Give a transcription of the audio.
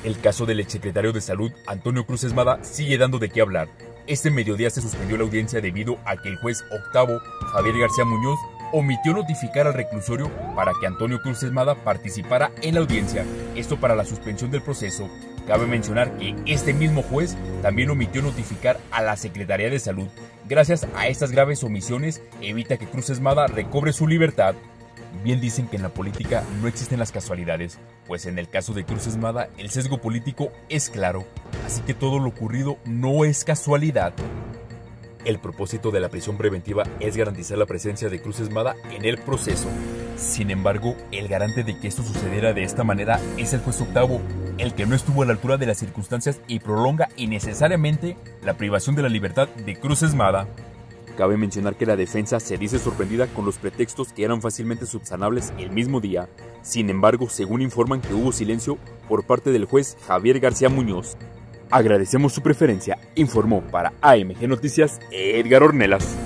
El caso del exsecretario de Salud, Antonio Cruz Esmada, sigue dando de qué hablar. Este mediodía se suspendió la audiencia debido a que el juez octavo, Javier García Muñoz, omitió notificar al reclusorio para que Antonio Cruz Esmada participara en la audiencia. Esto para la suspensión del proceso. Cabe mencionar que este mismo juez también omitió notificar a la Secretaría de Salud. Gracias a estas graves omisiones, evita que Cruz Esmada recobre su libertad. Bien dicen que en la política no existen las casualidades, pues en el caso de Cruz Esmada el sesgo político es claro, así que todo lo ocurrido no es casualidad. El propósito de la prisión preventiva es garantizar la presencia de Cruz Esmada en el proceso. Sin embargo, el garante de que esto sucediera de esta manera es el juez octavo, el que no estuvo a la altura de las circunstancias y prolonga innecesariamente la privación de la libertad de Cruz Esmada. Cabe mencionar que la defensa se dice sorprendida con los pretextos que eran fácilmente subsanables el mismo día. Sin embargo, según informan que hubo silencio por parte del juez Javier García Muñoz. Agradecemos su preferencia, informó para AMG Noticias Edgar Ornelas.